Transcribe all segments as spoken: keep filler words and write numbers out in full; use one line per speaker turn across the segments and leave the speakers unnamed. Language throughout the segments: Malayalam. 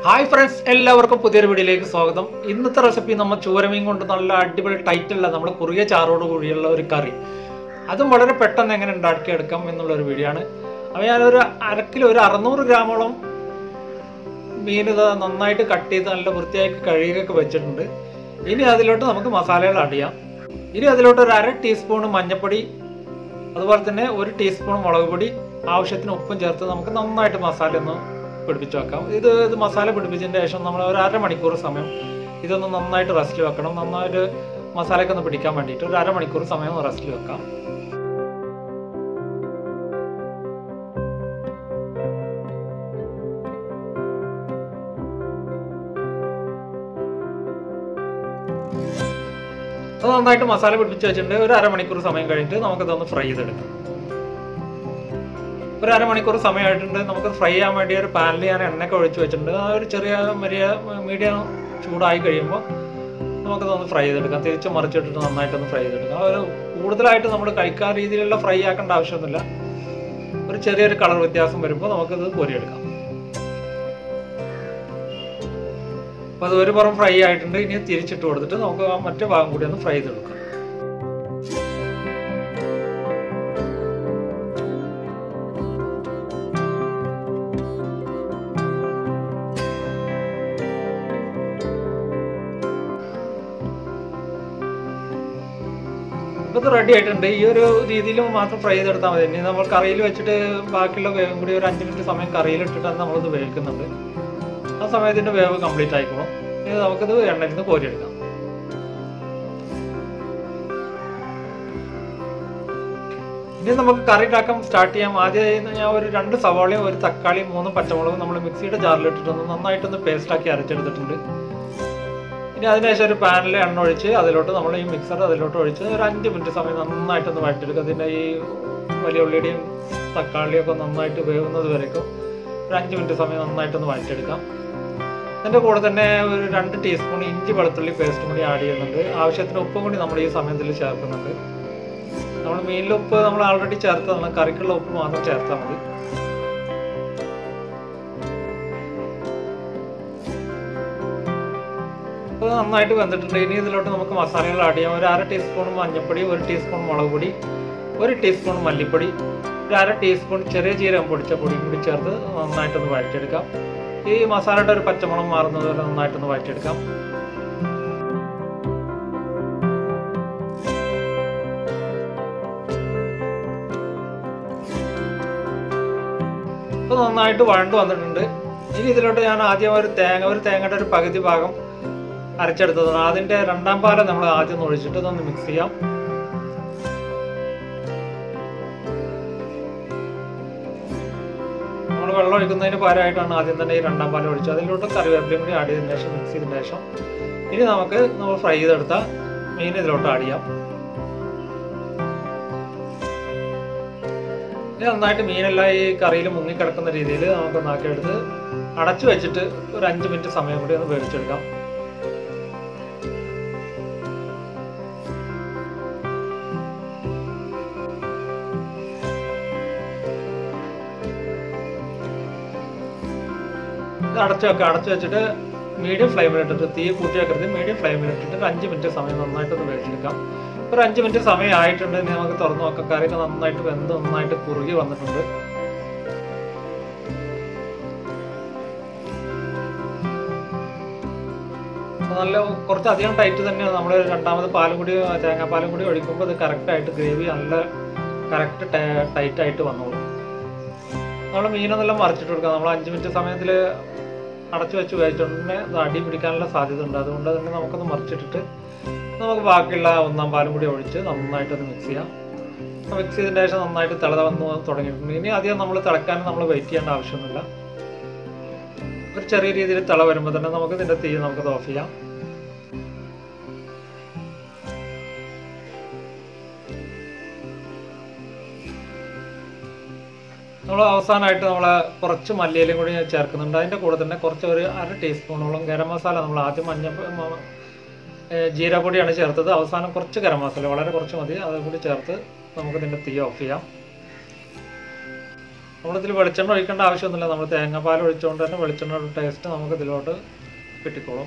ഹായ് ഫ്രണ്ട്സ്, എല്ലാവർക്കും പുതിയൊരു വീഡിയോയിലേക്ക് സ്വാഗതം. ഇന്നത്തെ റെസിപ്പി നമ്മൾ ചൂരമീൻ കൊണ്ട് നല്ല അടിപൊളി ടൈറ്റുള്ള നമ്മുടെ കുറിയ ചാറോട് കൂടിയുള്ള ഒരു കറി, അതും വളരെ പെട്ടെന്ന് എങ്ങനെ ഉണ്ടാക്കിയെടുക്കാം എന്നുള്ളൊരു വീഡിയോ ആണ്. അപ്പോൾ ഞാനൊരു അര കിലോ ഒരു അറുന്നൂറ് ഗ്രാമോളം മീൻ ഇത് നന്നായിട്ട് കട്ട് ചെയ്ത് നല്ല വൃത്തിയാക്കി കഴുകിയൊക്കെ വെച്ചിട്ടുണ്ട്. ഇനി അതിലോട്ട് നമുക്ക് മസാലകൾ ആഡ് ചെയ്യാം. ഇനി അതിലോട്ട് ഒരു അര ടീസ്പൂൺ മഞ്ഞൾപ്പൊടി, അതുപോലെ തന്നെ ഒരു ടീസ്പൂൺ മുളക് പൊടി, ആവശ്യത്തിന് ഉപ്പും ചേർത്ത് നമുക്ക് നന്നായിട്ട് മസാല ഒന്ന് പിടിപ്പിച്ച് വെക്കാം. ഇത് ഇത് മസാല പിടിപ്പിച്ചതിന് ശേഷം നമ്മൾ ഒരു അരമണിക്കൂർ സമയം ഇതൊന്ന് നന്നായിട്ട് റെസ്റ്റിൽ വെക്കണം. നന്നായിട്ട് മസാലയൊക്കെ ഒന്ന് പിടിക്കാൻ വേണ്ടിയിട്ട് ഒരു അരമണിക്കൂർ സമയം ഒന്ന് റെസ്റ്റിൽ വെക്കാം. അത് നന്നായിട്ട് മസാല പിടിപ്പിച്ച് വെച്ചിട്ടുണ്ട്. ഒരു അരമണിക്കൂർ സമയം കഴിഞ്ഞിട്ട് നമുക്കിതൊന്ന് ഫ്രൈ ചെയ്തെടുക്കാം. ഒരു അരമണിക്കൂർ സമയമായിട്ടുണ്ട്. നമുക്ക് ഫ്രൈ ചെയ്യാൻ വേണ്ടി ഒരു പാനിൽ ഞാൻ എണ്ണയൊക്കെ ഒഴിച്ച് വെച്ചിട്ടുണ്ട്. ആ ഒരു ചെറിയ വലിയ മീഡിയം ചൂടായി കഴിയുമ്പോൾ നമുക്കതൊന്ന് ഫ്രൈ ചെയ്തെടുക്കാം. തിരിച്ച് മറിച്ചിട്ടിട്ട് നന്നായിട്ടൊന്ന് ഫ്രൈ ചെയ്തെടുക്കാം. ഒരു കൂടുതലായിട്ട് നമ്മൾ കഴിക്കാൻ രീതിയിലുള്ള ഫ്രൈ ആക്കേണ്ട ആവശ്യമൊന്നുമില്ല. ഒരു ചെറിയൊരു കളർ വ്യത്യാസം വരുമ്പോൾ നമുക്കിത് കോരിയെടുക്കാം. അപ്പോൾ അത് ഒരു പുറം ഫ്രൈ ആയിട്ടുണ്ട്. ഇനി തിരിച്ചിട്ട് കൊടുത്തിട്ട് നമുക്ക് മറ്റേ ഭാഗം കൂടി ഒന്ന് ഫ്രൈ ചെയ്തെടുക്കാം. ഇപ്പോൾ ഇത് റെഡി ആയിട്ടുണ്ട്. ഈ ഒരു രീതിയിൽ മാത്രം ഫ്രൈ ചെയ്തെടുത്താൽ മതി. ഇനി നമ്മൾ കറിയിൽ വെച്ചിട്ട് ബാക്കിയുള്ള വേവും കൂടി ഒരു അഞ്ച് മിനിറ്റ് സമയം കറിയിലിട്ടിട്ടാണ് നമ്മളിത് വേവിക്കുന്നുണ്ട്. ആ സമയത്തിൻ്റെ വേവ് കംപ്ലീറ്റ് ആയിക്കോളും. ഇനി നമുക്കിത് എണ്ണയിൽ നിന്ന് കോരിയെടുക്കാം. ഇനി നമുക്ക് കറി ഉണ്ടാക്കാൻ സ്റ്റാർട്ട് ചെയ്യാം. ആദ്യം ഞാൻ ഒരു രണ്ട് സവാളയും ഒരു തക്കാളിയും മൂന്ന് പച്ചമുളകും നമ്മൾ മിക്സിയുടെ ജാറിലിട്ടിട്ടൊന്ന് നന്നായിട്ടൊന്ന് പേസ്റ്റാക്കി അരച്ചെടുത്തിട്ടുണ്ട്. ഇനി അതിനുശേഷം ഒരു പാനിൽ എണ്ണ ഒഴിച്ച് അതിലോട്ട് നമ്മൾ ഈ മിക്സർ അതിലോട്ട് ഒഴിച്ച് ഒരു അഞ്ച് മിനിറ്റ് സമയം നന്നായിട്ടൊന്ന് വഴറ്റിയെടുക്കുക. അതിൻ്റെ ഈ വലിയ ഉള്ളിയുടെയും തക്കാളിയൊക്കെ നന്നായിട്ട് വേവുന്നത് വരേക്കും ഒരു അഞ്ച് മിനിറ്റ് സമയം നന്നായിട്ടൊന്ന് വഴറ്റിയെടുക്കാം. അതിൻ്റെ കൂടെ തന്നെ ഒരു രണ്ട് ടീസ്പൂൺ ഇഞ്ചി വെളുത്തുള്ളി പേസ്റ്റും കൂടി ആഡ് ചെയ്യുന്നുണ്ട്. ആവശ്യത്തിന് ഉപ്പും കൂടി നമ്മൾ ഈ സമയത്തിൽ ചേർക്കുന്നുണ്ട്. നമ്മൾ മീനിലെ ഉപ്പ് നമ്മൾ ഓൾറെഡി ചേർത്തതാണ്. കറിക്കുള്ള ഉപ്പ് മാത്രം ചേർത്താൽ മതി. അത് നന്നായിട്ട് വെന്തിട്ടുണ്ട്. ഇനി ഇതിലോട്ട് നമുക്ക് മസാലകൾ ആഡ് ചെയ്യാം. ഒരു അര ടീസ്പൂൺ മഞ്ഞൾപ്പൊടി, ഒരു ടീസ്പൂൺ മുളക് പൊടി, ഒരു ടീസ്പൂൺ മല്ലിപ്പൊടി, ഒരു അര ടീസ്പൂൺ ചെറിയ ജീരകം പൊടിച്ച പൊടിയും കൂടി ചേർത്ത് നന്നായിട്ടൊന്ന് വഴറ്റിയെടുക്കാം. ഈ മസാലയുടെ ഒരു പച്ചമണം മാറുന്നത് വരെ നന്നായിട്ടൊന്ന് വഴറ്റിയെടുക്കാം. ഇപ്പോൾ നന്നായിട്ട് വഴണ്ട് വന്നിട്ടുണ്ട്. ഇനി ഇതിലോട്ട് ഞാൻ ആദ്യം ഒരു തേങ്ങ ഒരു തേങ്ങയുടെ ഒരു പകുതി ഭാഗം അരച്ചെടുത്തതാണ്. അതിൻ്റെ രണ്ടാം പാലം നമ്മൾ ആദ്യം ഒന്ന് ഒഴിച്ചിട്ട് ഇതൊന്ന് മിക്സ് ചെയ്യാം. നമ്മൾ വെള്ളം ഒഴിക്കുന്നതിന് പകരമായിട്ടാണ് ആദ്യം തന്നെ ഈ രണ്ടാം പാലം ഒഴിച്ചത്. അതിലോട്ട് കറിവേപ്പിലയും കൂടി ആഡ് ചെയ്തതിന് ശേഷം മിക്സ് ചെയ്തതിന് ശേഷം ഇനി നമുക്ക് നമ്മൾ ഫ്രൈ ചെയ്തെടുത്ത മീൻ ഇതിലോട്ട് ആഡ് ചെയ്യാം. ഇനി നന്നായിട്ട് മീനെല്ലാം ഈ കറിയിൽ മുങ്ങിക്കിടക്കുന്ന രീതിയിൽ നമുക്ക് നാക്കിയെടുത്ത് അടച്ചു വെച്ചിട്ട് ഒരു അഞ്ച് മിനിറ്റ് സമയം കൂടി ഒന്ന് വേവിച്ചെടുക്കാം. ഇത് അടച്ചു വെക്കുക. അടച്ചു വെച്ചിട്ട് മീഡിയം ഫ്ലെയിമിലിട്ടിട്ട് തീ കൂട്ടി വെക്കരുത്. മീഡിയം ഫ്ലെയിമിലിട്ടിട്ട് ഒരു അഞ്ച് മിനിറ്റ് സമയം നന്നായിട്ടൊന്ന് വേവിച്ചെടുക്കാം. ഒരു അഞ്ച് മിനിറ്റ് സമയം ആയിട്ടുണ്ട്. ഇനി നമുക്ക് തുറന്ന് നോക്കാം. കറിയൊക്കെ നന്നായിട്ട് വെന്ത് നന്നായിട്ട് കുറുകി വന്നിട്ടുണ്ട്. നല്ല കുറച്ച് അധികം ടൈറ്റ് തന്നെയാണ്. നമ്മൾ രണ്ടാമത് പാലും കൂടി തേങ്ങാപ്പാലും കൂടി ഒഴിക്കുമ്പോൾ അത് കറക്റ്റായിട്ട് ഗ്രേവി നല്ല കറക്റ്റ് ടൈറ്റായിട്ട് വന്നോളും. നമ്മൾ മീനൊന്നെല്ലാം മറിച്ചിട്ട് കൊടുക്കാം. നമ്മൾ അഞ്ച് മിനിറ്റ് സമയത്തിൽ അടച്ചു വെച്ച് വേവിച്ചുകൊണ്ട് തന്നെ അത് അടി പിടിക്കാനുള്ള സാധ്യത ഉണ്ട്. അതുകൊണ്ട് തന്നെ നമുക്കൊന്ന് മറിച്ചിട്ടിട്ട് നമുക്ക് ബാക്കിയുള്ള ഒന്നാം പാലും കൂടി ഒഴിച്ച് നന്നായിട്ടൊന്ന് മിക്സ് ചെയ്യാം. മിക്സ് ചെയ്തതിന് ശേഷം നന്നായിട്ട് തിള വന്ന് തുടങ്ങിയിട്ടുണ്ട്. ഇനി അധികം നമ്മൾ തിളക്കാനും നമ്മൾ വെയിറ്റ് ചെയ്യേണ്ട ആവശ്യമൊന്നുമില്ല. ഒരു ചെറിയ രീതിയിൽ തിള വരുമ്പോൾ തന്നെ നമുക്ക് ഇതിൻ്റെ തീ നമുക്കത് ഓഫ് ചെയ്യാം. നമ്മൾ അവസാനമായിട്ട് നമ്മൾ കുറച്ച് മല്ലിയിലും കൂടി ചേർക്കുന്നുണ്ട്. അതിൻ്റെ കൂടെ തന്നെ കുറച്ച് ഒരു അര ടീസ്പൂണോളം ഗരം മസാല നമ്മൾ ആദ്യം മഞ്ഞ ജീരകപ്പൊടിയാണ് ചേർത്തത്. അവസാനം കുറച്ച് ഗരം മസാല, വളരെ കുറച്ച് മതി, അതും കൂടി ചേർത്ത് നമുക്ക് ഇതിൻ്റെ തീ ഓഫ് ചെയ്യാം. നമ്മളിതിൽ വെളിച്ചെണ്ണ ഒഴിക്കേണ്ട ആവശ്യമൊന്നുമില്ല. നമ്മൾ തേങ്ങാപ്പാൽ ഒഴിച്ചുകൊണ്ട് തന്നെ വെളിച്ചെണ്ണയുടെ ടേസ്റ്റ് നമുക്ക് ഇതിലോട്ട് കിട്ടിക്കോളും.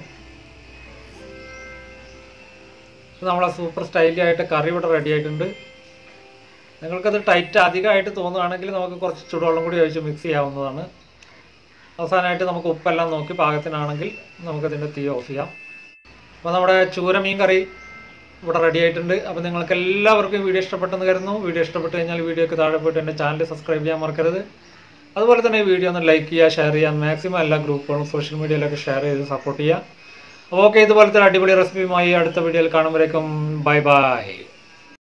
നമ്മളെ സൂപ്പർ സ്റ്റൈലി ആയിട്ട് കറി ഇവിടെ റെഡി ആയിട്ടുണ്ട്. നിങ്ങൾക്കത് ടൈറ്റ് അധികമായിട്ട് തോന്നുകയാണെങ്കിൽ നമുക്ക് കുറച്ച് ചൂടുവെള്ളം കൂടി ഒഴിച്ച് മിക്സ് ചെയ്യാവുന്നതാണ്. അവസാനമായിട്ട് നമുക്ക് ഉപ്പെല്ലാം നോക്കി പാകത്തിനാണെങ്കിൽ നമുക്കതിൻ്റെ തീ ഓഫ് ചെയ്യാം. അപ്പോൾ നമ്മുടെ ചൂര മീൻ കറി ഇവിടെ റെഡി ആയിട്ടുണ്ട്. അപ്പോൾ നിങ്ങൾക്ക് എല്ലാവർക്കും വീഡിയോ ഇഷ്ടപ്പെട്ടെന്ന് കരുതുന്നു. വീഡിയോ ഇഷ്ടപ്പെട്ട് കഴിഞ്ഞാൽ വീഡിയോക്ക് താഴെ പോയിട്ട് എൻ്റെ ചാനൽ സബ്സ്ക്രൈബ് ചെയ്യാൻ മറക്കരുത്. അതുപോലെ തന്നെ ഈ വീഡിയോ ഒന്ന് ലൈക്ക് ചെയ്യുക, ഷെയർ ചെയ്യുക, മാക്സിമം എല്ലാ ഗ്രൂപ്പുകളും സോഷ്യൽ മീഡിയയിലൊക്കെ ഷെയർ ചെയ്ത് സപ്പോർട്ട് ചെയ്യുക. അപ്പോൾ ഓക്കെ, ഇതുപോലത്തെ അടിപൊളി റെസിപ്പിയുമായി അടുത്ത വീഡിയോയിൽ കാണുമ്പോഴേക്കും ബൈ ബൈ.